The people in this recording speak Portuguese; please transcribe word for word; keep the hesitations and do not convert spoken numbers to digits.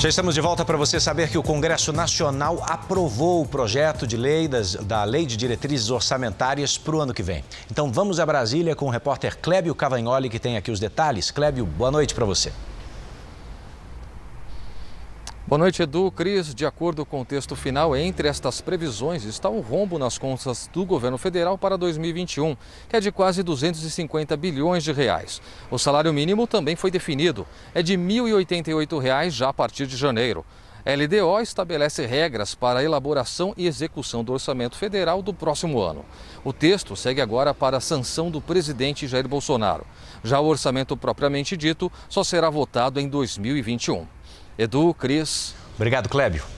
Já estamos de volta para você saber que o Congresso Nacional aprovou o projeto de lei das, da Lei de Diretrizes Orçamentárias para o ano que vem. Então vamos a Brasília com o repórter Clébio Cavagnoli, que tem aqui os detalhes. Clébio, boa noite para você. Boa noite, Edu. Cris, de acordo com o texto final, entre estas previsões está um rombo nas contas do governo federal para dois mil e vinte e um, que é de quase duzentos e cinquenta bilhões de reais. O salário mínimo também foi definido, é de mil e oitenta e oito reais já a partir de janeiro. A L D O estabelece regras para a elaboração e execução do orçamento federal do próximo ano. O texto segue agora para a sanção do presidente Jair Bolsonaro. Já o orçamento propriamente dito só será votado em dois mil e vinte e um. Edu, Cris. Obrigado, Clébio.